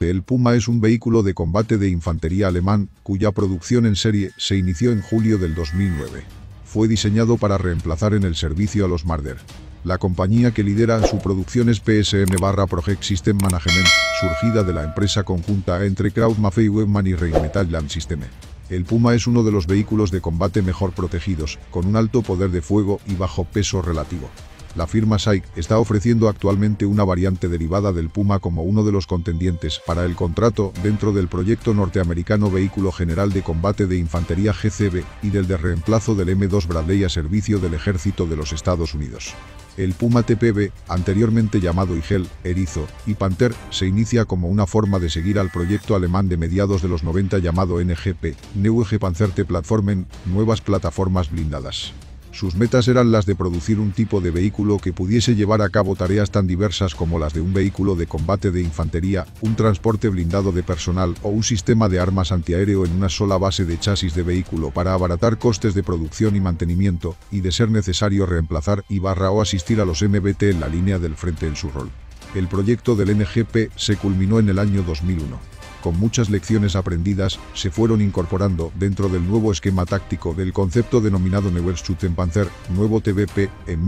El Puma es un vehículo de combate de infantería alemán, cuya producción en serie se inició en julio del 2009. Fue diseñado para reemplazar en el servicio a los Marder. La compañía que lidera su producción es PSM/Project System Management, surgida de la empresa conjunta entre Krauss-Maffei Webman y Rheinmetall Land Systeme. El Puma es uno de los vehículos de combate mejor protegidos, con un alto poder de fuego y bajo peso relativo. La firma SAIC está ofreciendo actualmente una variante derivada del Puma como uno de los contendientes para el contrato dentro del proyecto norteamericano Vehículo General de Combate de Infantería GCB y del de reemplazo del M2 Bradley a servicio del Ejército de los Estados Unidos. El Puma TPB, anteriormente llamado Igel, Erizo y Panther, se inicia como una forma de seguir al proyecto alemán de mediados de los 90 llamado NGP, Neue Panzerte Plattformen, nuevas plataformas blindadas. Sus metas eran las de producir un tipo de vehículo que pudiese llevar a cabo tareas tan diversas como las de un vehículo de combate de infantería, un transporte blindado de personal o un sistema de armas antiaéreo en una sola base de chasis de vehículo para abaratar costes de producción y mantenimiento, y de ser necesario reemplazar o asistir a los MBT en la línea del frente en su rol. El proyecto del NGP se culminó en el año 2001. Con muchas lecciones aprendidas, se fueron incorporando dentro del nuevo esquema táctico del concepto denominado Neues-Schützenpanzer, nuevo TBP, en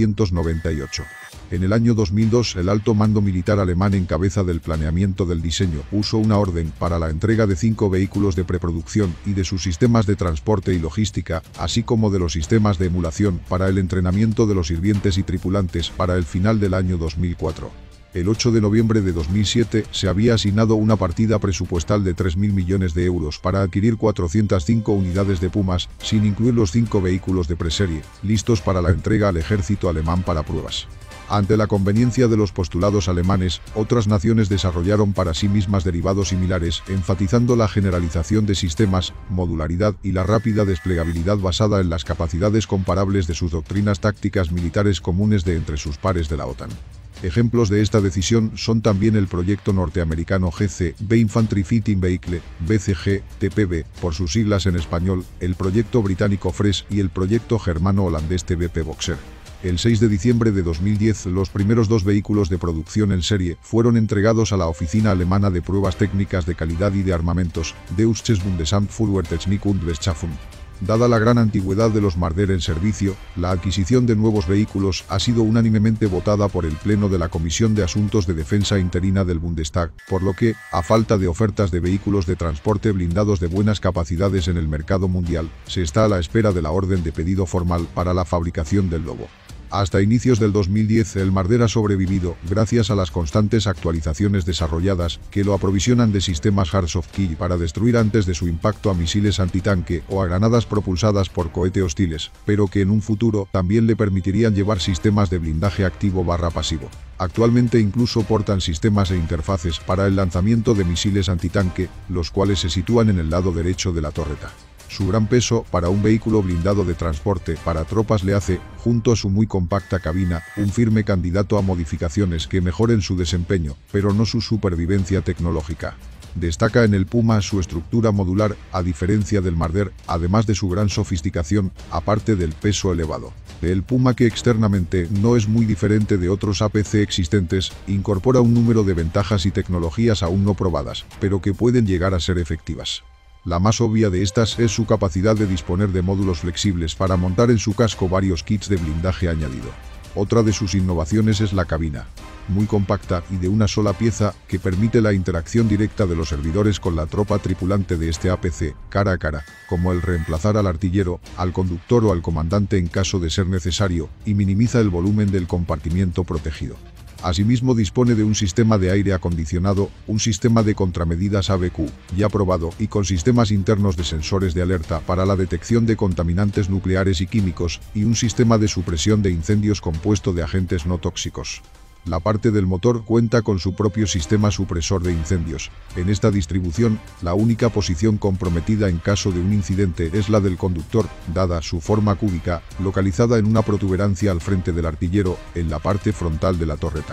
1998. En el año 2002, el alto mando militar alemán en cabeza del planeamiento del diseño puso una orden para la entrega de 5 vehículos de preproducción y de sus sistemas de transporte y logística, así como de los sistemas de emulación para el entrenamiento de los sirvientes y tripulantes para el final del año 2004. El 8 de noviembre de 2007 se había asignado una partida presupuestal de 3.000 millones de euros para adquirir 405 unidades de Pumas, sin incluir los 5 vehículos de preserie, listos para la entrega al ejército alemán para pruebas. Ante la conveniencia de los postulados alemanes, otras naciones desarrollaron para sí mismas derivados similares, enfatizando la generalización de sistemas, modularidad y la rápida desplegabilidad basada en las capacidades comparables de sus doctrinas tácticas militares comunes de entre sus pares de la OTAN. Ejemplos de esta decisión son también el proyecto norteamericano GCB Infantry Fighting Vehicle, BCG, TPV, por sus siglas en español, el proyecto británico FRES y el proyecto germano-holandés TBP Boxer. El 6 de diciembre de 2010, los primeros 2 vehículos de producción en serie fueron entregados a la Oficina Alemana de Pruebas Técnicas de Calidad y de Armamentos, Deutsches Bundesamt für Technik und Beschaffung. Dada la gran antigüedad de los Marder en servicio, la adquisición de nuevos vehículos ha sido unánimemente votada por el Pleno de la Comisión de Asuntos de Defensa Interina del Bundestag, por lo que, a falta de ofertas de vehículos de transporte blindados de buenas capacidades en el mercado mundial, se está a la espera de la orden de pedido formal para la fabricación del Lobo. Hasta inicios del 2010 el Marder ha sobrevivido gracias a las constantes actualizaciones desarrolladas que lo aprovisionan de sistemas Hard Soft Kill para destruir antes de su impacto a misiles antitanque o a granadas propulsadas por cohete hostiles, pero que en un futuro también le permitirían llevar sistemas de blindaje activo/pasivo. Actualmente incluso portan sistemas e interfaces para el lanzamiento de misiles antitanque, los cuales se sitúan en el lado derecho de la torreta. Su gran peso para un vehículo blindado de transporte para tropas le hace, junto a su muy compacta cabina, un firme candidato a modificaciones que mejoren su desempeño, pero no su supervivencia tecnológica. Destaca en el Puma su estructura modular, a diferencia del Marder, además de su gran sofisticación, aparte del peso elevado. El Puma, que externamente no es muy diferente de otros APC existentes, incorpora un número de ventajas y tecnologías aún no probadas, pero que pueden llegar a ser efectivas. La más obvia de estas es su capacidad de disponer de módulos flexibles para montar en su casco varios kits de blindaje añadido. Otra de sus innovaciones es la cabina, muy compacta y de una sola pieza, que permite la interacción directa de los servidores con la tropa tripulante de este APC, cara a cara, como el reemplazar al artillero, al conductor o al comandante en caso de ser necesario, y minimiza el volumen del compartimiento protegido. Asimismo dispone de un sistema de aire acondicionado, un sistema de contramedidas ABQ, ya probado, y con sistemas internos de sensores de alerta para la detección de contaminantes nucleares y químicos, y un sistema de supresión de incendios compuesto de agentes no tóxicos. La parte del motor cuenta con su propio sistema supresor de incendios. En esta distribución, la única posición comprometida en caso de un incidente es la del conductor, dada su forma cúbica, localizada en una protuberancia al frente del artillero, en la parte frontal de la torreta.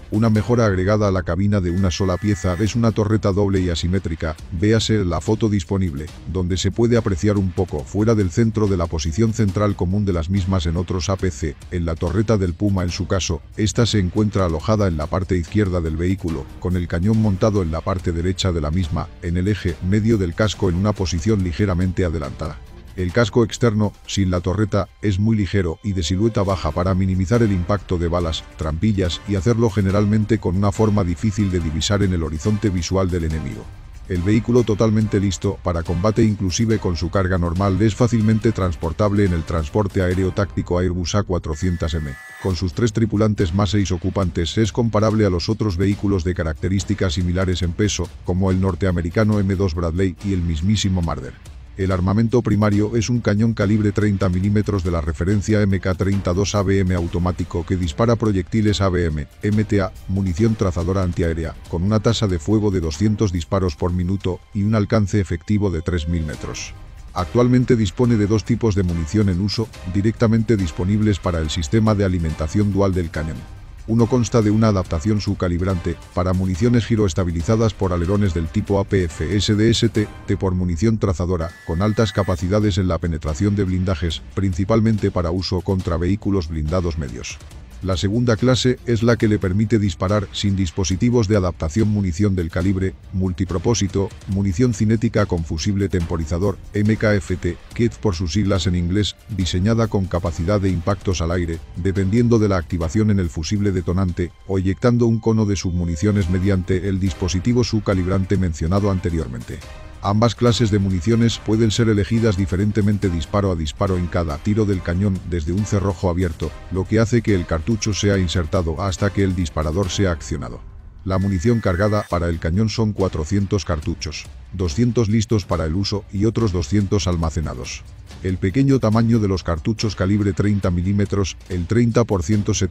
Una mejora agregada a la cabina de una sola pieza es una torreta doble y asimétrica, véase la foto disponible, donde se puede apreciar un poco fuera del centro de la posición central común de las mismas en otros APC. En la torreta del Puma en su caso, esta se encuentra alojada en la parte izquierda del vehículo, con el cañón montado en la parte derecha de la misma, en el eje medio del casco en una posición ligeramente adelantada. El casco externo, sin la torreta, es muy ligero y de silueta baja para minimizar el impacto de balas, trampillas y hacerlo generalmente con una forma difícil de divisar en el horizonte visual del enemigo. El vehículo totalmente listo para combate inclusive con su carga normal es fácilmente transportable en el transporte aéreo táctico Airbus A400M. Con sus 3 tripulantes más 6 ocupantes es comparable a los otros vehículos de características similares en peso, como el norteamericano M2 Bradley y el mismísimo Marder. El armamento primario es un cañón calibre 30 mm de la referencia Mk-32 ABM automático que dispara proyectiles ABM, MTA, munición trazadora antiaérea, con una tasa de fuego de 200 disparos por minuto y un alcance efectivo de 3.000 metros. Actualmente dispone de 2 tipos de munición en uso, directamente disponibles para el sistema de alimentación dual del cañón. Uno consta de una adaptación subcalibrante para municiones giroestabilizadas por alerones del tipo APF-SDST, por munición trazadora, con altas capacidades en la penetración de blindajes, principalmente para uso contra vehículos blindados medios. La segunda clase es la que le permite disparar sin dispositivos de adaptación munición del calibre, multipropósito, munición cinética con fusible temporizador, MKFT, KIT por sus siglas en inglés, diseñada con capacidad de impactos al aire, dependiendo de la activación en el fusible detonante, o eyectando un cono de submuniciones mediante el dispositivo subcalibrante mencionado anteriormente. Ambas clases de municiones pueden ser elegidas diferentemente disparo a disparo en cada tiro del cañón desde un cerrojo abierto, lo que hace que el cartucho sea insertado hasta que el disparador sea accionado. La munición cargada para el cañón son 400 cartuchos, 200 listos para el uso y otros 200 almacenados. El pequeño tamaño de los cartuchos calibre 30 mm, el 30 por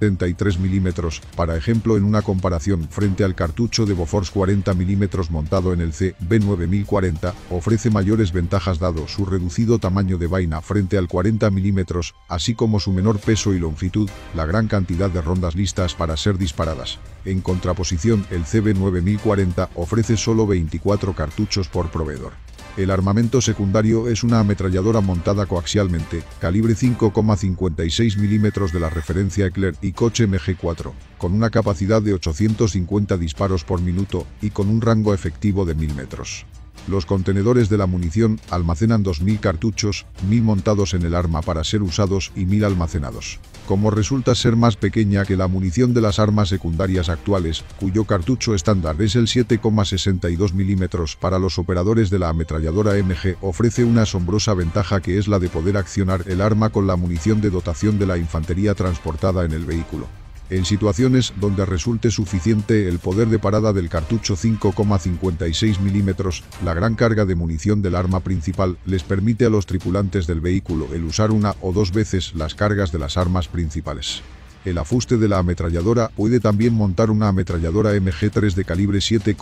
173 mm, para ejemplo en una comparación frente al cartucho de Bofors 40 mm montado en el CB9040, ofrece mayores ventajas dado su reducido tamaño de vaina frente al 40 mm, así como su menor peso y longitud, la gran cantidad de rondas listas para ser disparadas. En contraposición, el CB9040 ofrece solo 24 cartuchos por proveedor. El armamento secundario es una ametralladora montada coaxialmente, calibre 5,56 mm de la referencia Heckler y Koch MG4, con una capacidad de 850 disparos por minuto y con un rango efectivo de 1000 metros. Los contenedores de la munición almacenan 2000 cartuchos, 1000 montados en el arma para ser usados y 1000 almacenados. Como resulta ser más pequeña que la munición de las armas secundarias actuales, cuyo cartucho estándar es el 7,62 mm, para los operadores de la ametralladora MG ofrece una asombrosa ventaja que es la de poder accionar el arma con la munición de dotación de la infantería transportada en el vehículo. En situaciones donde resulte suficiente el poder de parada del cartucho 5,56 mm, la gran carga de munición del arma principal les permite a los tripulantes del vehículo el usar una o 2 veces las cargas de las armas principales. El afuste de la ametralladora puede también montar una ametralladora MG3 de calibre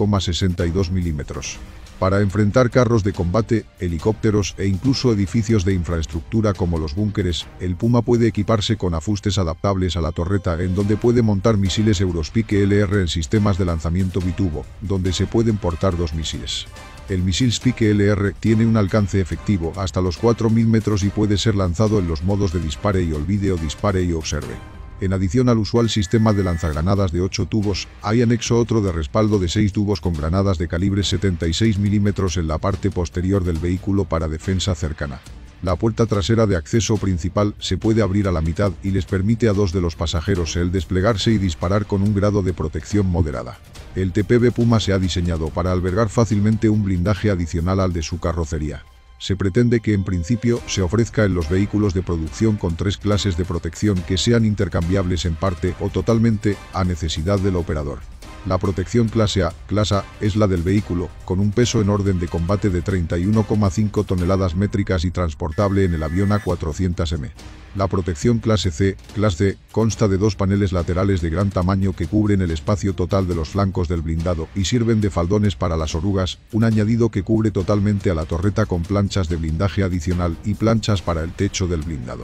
7,62 mm. Para enfrentar carros de combate, helicópteros e incluso edificios de infraestructura como los búnkeres, el Puma puede equiparse con afustes adaptables a la torreta en donde puede montar misiles Eurospike LR en sistemas de lanzamiento bitubo, donde se pueden portar 2 misiles. El misil Spike LR tiene un alcance efectivo hasta los 4000 metros y puede ser lanzado en los modos de dispare y olvide o dispare y observe. En adición al usual sistema de lanzagranadas de 8 tubos, hay anexo otro de respaldo de 6 tubos con granadas de calibre 76 mm en la parte posterior del vehículo para defensa cercana. La puerta trasera de acceso principal se puede abrir a la mitad y les permite a 2 de los pasajeros el desplegarse y disparar con un grado de protección moderada. El TPB Puma se ha diseñado para albergar fácilmente un blindaje adicional al de su carrocería. Se pretende que en principio se ofrezca en los vehículos de producción con 3 clases de protección que sean intercambiables en parte o totalmente, a necesidad del operador. La protección clase A, es la del vehículo, con un peso en orden de combate de 31,5 toneladas métricas y transportable en el avión A400M. La protección clase C, consta de 2 paneles laterales de gran tamaño que cubren el espacio total de los flancos del blindado y sirven de faldones para las orugas, un añadido que cubre totalmente a la torreta con planchas de blindaje adicional y planchas para el techo del blindado.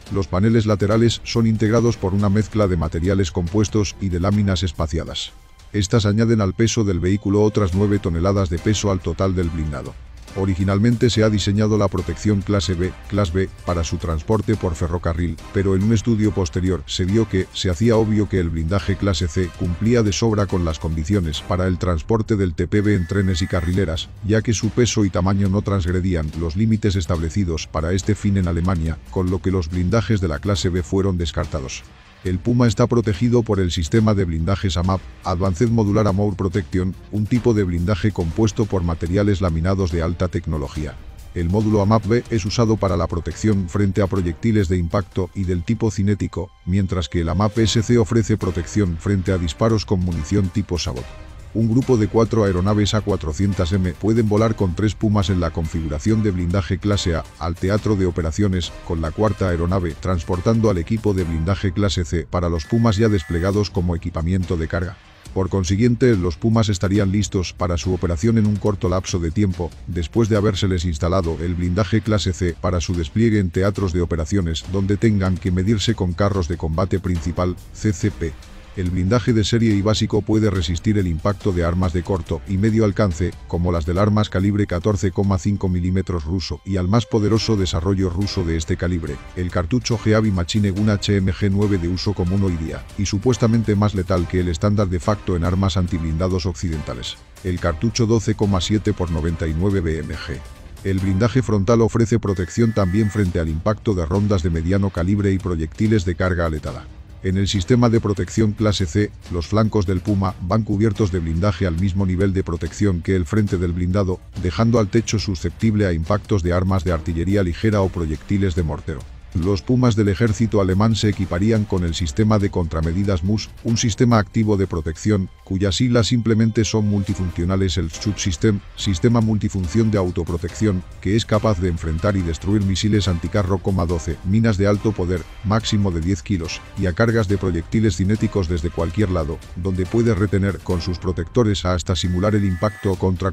Los paneles laterales son integrados por una mezcla de materiales compuestos y de láminas espaciadas. Estas añaden al peso del vehículo otras 9 toneladas de peso al total del blindado. Originalmente se ha diseñado la protección clase B, Class B, para su transporte por ferrocarril, pero en un estudio posterior se vio que se hacía obvio que el blindaje clase C cumplía de sobra con las condiciones para el transporte del TPB en trenes y carrileras, ya que su peso y tamaño no transgredían los límites establecidos para este fin en Alemania, con lo que los blindajes de la clase B fueron descartados. El Puma está protegido por el sistema de blindajes AMAP, Advanced Modular Armor Protection, un tipo de blindaje compuesto por materiales laminados de alta tecnología. El módulo AMAP-B es usado para la protección frente a proyectiles de impacto y del tipo cinético, mientras que el AMAP-SC ofrece protección frente a disparos con munición tipo Sabot. Un grupo de 4 aeronaves A400M pueden volar con 3 Pumas en la configuración de blindaje clase A al teatro de operaciones, con la cuarta aeronave transportando al equipo de blindaje clase C para los Pumas ya desplegados como equipamiento de carga. Por consiguiente, los Pumas estarían listos para su operación en un corto lapso de tiempo, después de habérseles instalado el blindaje clase C para su despliegue en teatros de operaciones donde tengan que medirse con carros de combate principal, CCP. El blindaje de serie y básico puede resistir el impacto de armas de corto y medio alcance, como las del armas calibre 14,5 mm ruso y al más poderoso desarrollo ruso de este calibre, el cartucho Heavy Machine Gun HMG-9 de uso común hoy día, y supuestamente más letal que el estándar de facto en armas antiblindados occidentales, el cartucho 12,7 x 99 BMG. El blindaje frontal ofrece protección también frente al impacto de rondas de mediano calibre y proyectiles de carga aletada. En el sistema de protección clase C, los flancos del Puma van cubiertos de blindaje al mismo nivel de protección que el frente del blindado, dejando al techo susceptible a impactos de armas de artillería ligera o proyectiles de mortero. Los Pumas del ejército alemán se equiparían con el sistema de contramedidas MUS, un sistema activo de protección, cuyas siglas simplemente son multifuncionales. El Subsystem, sistema multifunción de autoprotección, que es capaz de enfrentar y destruir misiles anticarro, 12, minas de alto poder, máximo de 10 kilos, y a cargas de proyectiles cinéticos desde cualquier lado, donde puede retener con sus protectores hasta simular el impacto contra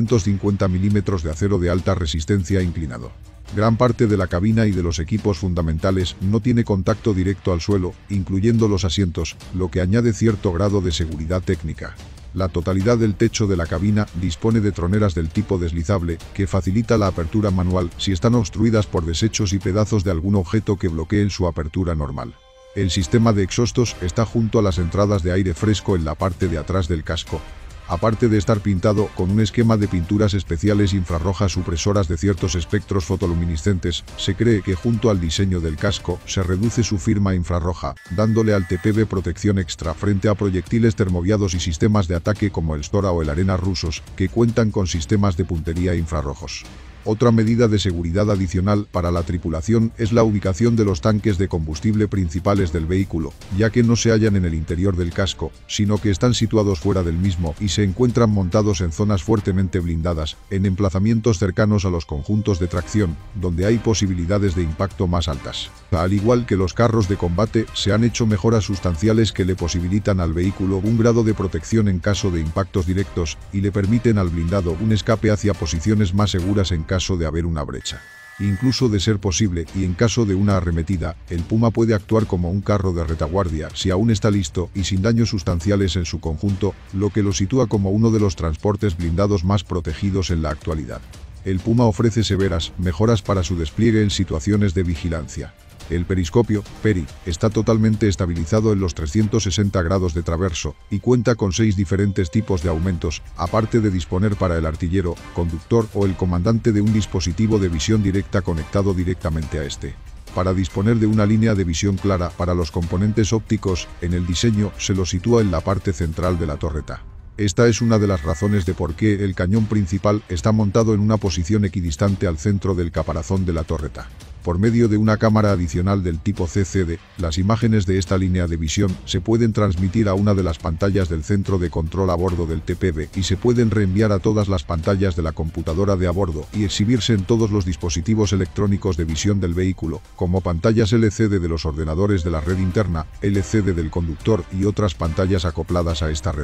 450 mm de acero de alta resistencia inclinado. Gran parte de la cabina y de los equipos fundamentales no tiene contacto directo al suelo, incluyendo los asientos, lo que añade cierto grado de seguridad técnica. La totalidad del techo de la cabina dispone de troneras del tipo deslizable, que facilita la apertura manual si están obstruidas por desechos y pedazos de algún objeto que bloqueen su apertura normal. El sistema de exhaustos está junto a las entradas de aire fresco en la parte de atrás del casco. Aparte de estar pintado con un esquema de pinturas especiales infrarrojas supresoras de ciertos espectros fotoluminiscentes, se cree que junto al diseño del casco se reduce su firma infrarroja, dándole al TPB protección extra frente a proyectiles termoviados y sistemas de ataque como el Stora o el Arena rusos, que cuentan con sistemas de puntería infrarrojos. Otra medida de seguridad adicional para la tripulación es la ubicación de los tanques de combustible principales del vehículo, ya que no se hallan en el interior del casco, sino que están situados fuera del mismo y se encuentran montados en zonas fuertemente blindadas, en emplazamientos cercanos a los conjuntos de tracción, donde hay posibilidades de impacto más altas. Al igual que los carros de combate, se han hecho mejoras sustanciales que le posibilitan al vehículo un grado de protección en caso de impactos directos, y le permiten al blindado un escape hacia posiciones más seguras en caso de haber una brecha. Incluso de ser posible, y en caso de una arremetida, el Puma puede actuar como un carro de retaguardia si aún está listo y sin daños sustanciales en su conjunto, lo que lo sitúa como uno de los transportes blindados más protegidos en la actualidad. El Puma ofrece severas mejoras para su despliegue en situaciones de vigilancia. El periscopio, PERI, está totalmente estabilizado en los 360 grados de traverso y cuenta con 6 diferentes tipos de aumentos, aparte de disponer para el artillero, conductor o el comandante de un dispositivo de visión directa conectado directamente a este. Para disponer de una línea de visión clara para los componentes ópticos, en el diseño se lo sitúa en la parte central de la torreta. Esta es una de las razones de por qué el cañón principal está montado en una posición equidistante al centro del caparazón de la torreta. Por medio de una cámara adicional del tipo CCD, las imágenes de esta línea de visión se pueden transmitir a una de las pantallas del centro de control a bordo del TPB y se pueden reenviar a todas las pantallas de la computadora de a bordo y exhibirse en todos los dispositivos electrónicos de visión del vehículo, como pantallas LCD de los ordenadores de la red interna, LCD del conductor y otras pantallas acopladas a esta red.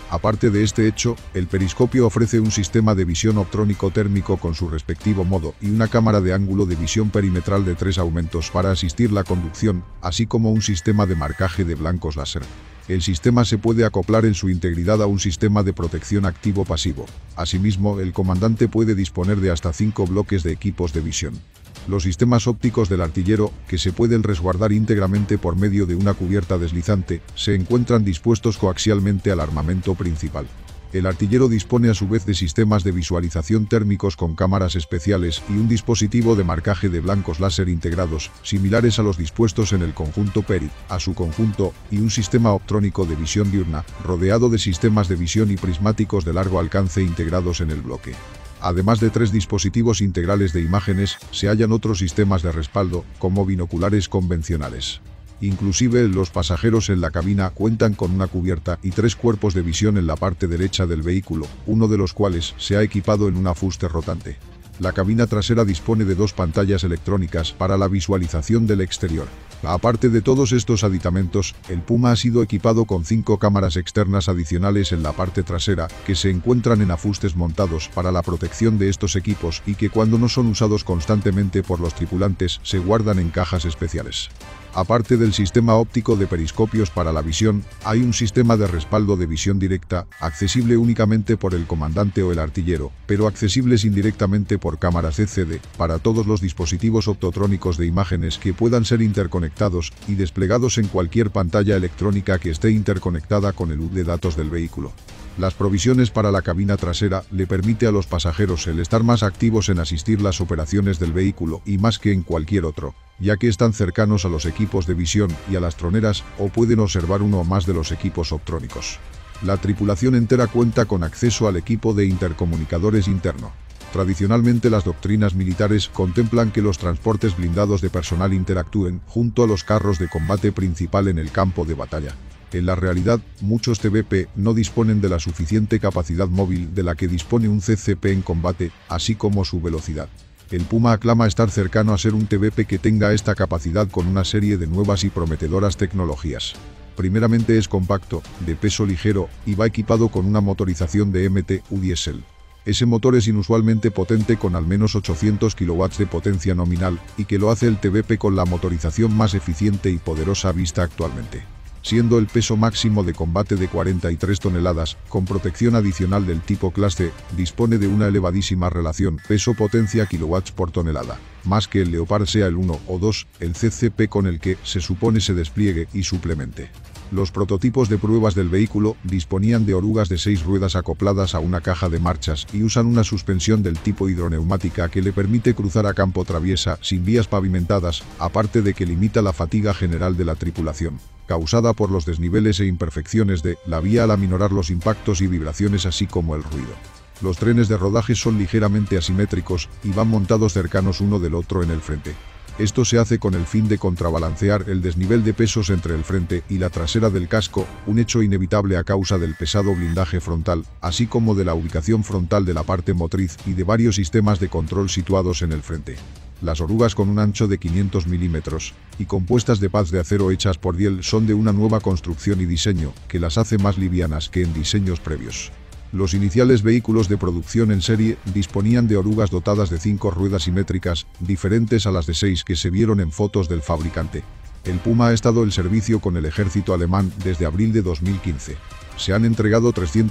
Aparte de este hecho, el periscopio ofrece un sistema de visión optrónico térmico con su respectivo modo y una cámara de ángulo de visión perimetral de 3 aumentos para asistir la conducción, así como un sistema de marcaje de blancos láser. El sistema se puede acoplar en su integridad a un sistema de protección activo-pasivo. Asimismo, el comandante puede disponer de hasta 5 bloques de equipos de visión. Los sistemas ópticos del artillero, que se pueden resguardar íntegramente por medio de una cubierta deslizante, se encuentran dispuestos coaxialmente al armamento principal. El artillero dispone a su vez de sistemas de visualización térmicos con cámaras especiales y un dispositivo de marcaje de blancos láser integrados, similares a los dispuestos en el conjunto Peri, a su conjunto, y un sistema optrónico de visión diurna, rodeado de sistemas de visión y prismáticos de largo alcance integrados en el bloque. Además de 3 dispositivos integrales de imágenes, se hallan otros sistemas de respaldo, como binoculares convencionales. Inclusive los pasajeros en la cabina cuentan con una cubierta y 3 cuerpos de visión en la parte derecha del vehículo, uno de los cuales se ha equipado en una fuste rotante. La cabina trasera dispone de 2 pantallas electrónicas para la visualización del exterior. Aparte de todos estos aditamentos, el Puma ha sido equipado con 5 cámaras externas adicionales en la parte trasera, que se encuentran en afustes montados para la protección de estos equipos y que cuando no son usados constantemente por los tripulantes se guardan en cajas especiales. Aparte del sistema óptico de periscopios para la visión, hay un sistema de respaldo de visión directa, accesible únicamente por el comandante o el artillero, pero accesibles indirectamente por cámaras CCD, para todos los dispositivos optotrónicos de imágenes que puedan ser interconectados y desplegados en cualquier pantalla electrónica que esté interconectada con el hub de datos del vehículo. Las provisiones para la cabina trasera le permite a los pasajeros el estar más activos en asistir las operaciones del vehículo y más que en cualquier otro, ya que están cercanos a los equipos de visión y a las troneras o pueden observar uno o más de los equipos optrónicos. La tripulación entera cuenta con acceso al equipo de intercomunicadores interno. Tradicionalmente las doctrinas militares contemplan que los transportes blindados de personal interactúen junto a los carros de combate principal en el campo de batalla. En la realidad, muchos TBP no disponen de la suficiente capacidad móvil de la que dispone un CCP en combate, así como su velocidad. El Puma aclama estar cercano a ser un TBP que tenga esta capacidad con una serie de nuevas y prometedoras tecnologías. Primeramente es compacto, de peso ligero, y va equipado con una motorización de MTU diésel. Ese motor es inusualmente potente con al menos 800 kW de potencia nominal, y que lo hace el TBP con la motorización más eficiente y poderosa vista actualmente. Siendo el peso máximo de combate de 43 toneladas, con protección adicional del tipo clase, dispone de una elevadísima relación peso-potencia kilowatts por tonelada, más que el Leopard sea el 1 o 2, el CCP con el que se supone se despliegue y suplemente. Los prototipos de pruebas del vehículo disponían de orugas de 6 ruedas acopladas a una caja de marchas y usan una suspensión del tipo hidroneumática que le permite cruzar a campo traviesa sin vías pavimentadas, aparte de que limita la fatiga general de la tripulación, causada por los desniveles e imperfecciones de la vía al aminorar los impactos y vibraciones así como el ruido. Los trenes de rodaje son ligeramente asimétricos y van montados cercanos uno del otro en el frente. Esto se hace con el fin de contrabalancear el desnivel de pesos entre el frente y la trasera del casco, un hecho inevitable a causa del pesado blindaje frontal, así como de la ubicación frontal de la parte motriz y de varios sistemas de control situados en el frente. Las orugas con un ancho de 500 milímetros y compuestas de pads de acero hechas por Diel son de una nueva construcción y diseño, que las hace más livianas que en diseños previos. Los iniciales vehículos de producción en serie disponían de orugas dotadas de 5 ruedas simétricas, diferentes a las de 6 que se vieron en fotos del fabricante. El Puma ha estado en servicio con el ejército alemán desde abril de 2015. Se han entregado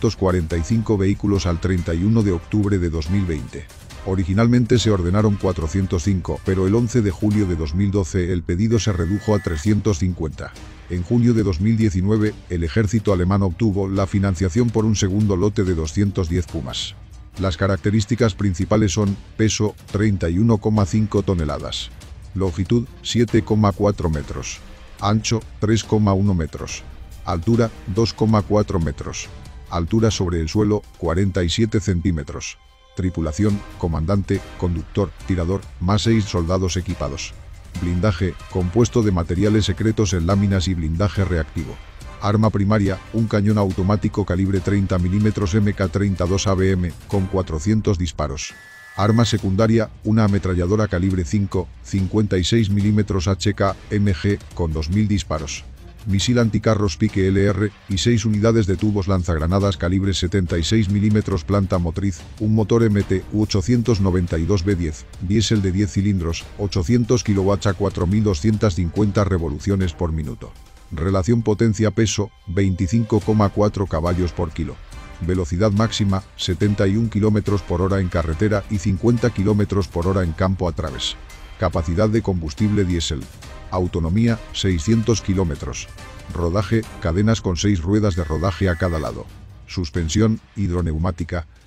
345 vehículos al 31 de octubre de 2020. Originalmente se ordenaron 405, pero el 11 de julio de 2012 el pedido se redujo a 350. En junio de 2019, el ejército alemán obtuvo la financiación por un segundo lote de 210 Pumas. Las características principales son: peso, 31,5 toneladas. Longitud, 7,4 metros. Ancho, 3,1 metros. Altura, 2,4 metros. Altura sobre el suelo, 47 centímetros. Tripulación, comandante, conductor, tirador, más 6 soldados equipados. Blindaje, compuesto de materiales secretos en láminas y blindaje reactivo. Arma primaria, un cañón automático calibre 30 mm MK32 ABM, con 400 disparos. Arma secundaria, una ametralladora calibre 5, 56 mm HK MG, con 2000 disparos. misil anticarros Pique LR y 6 unidades de tubos lanzagranadas calibre 76 mm planta motriz, un motor MT-892B10, diésel de 10 cilindros, 800 kW a 4.250 revoluciones por minuto. Relación potencia-peso, 25,4 caballos por kilo. Velocidad máxima, 71 km por hora en carretera y 50 km por hora en campo a través. Capacidad de combustible diésel. Autonomía, 600 km. Rodaje, cadenas con 6 ruedas de rodaje a cada lado. Suspensión, hidroneumática,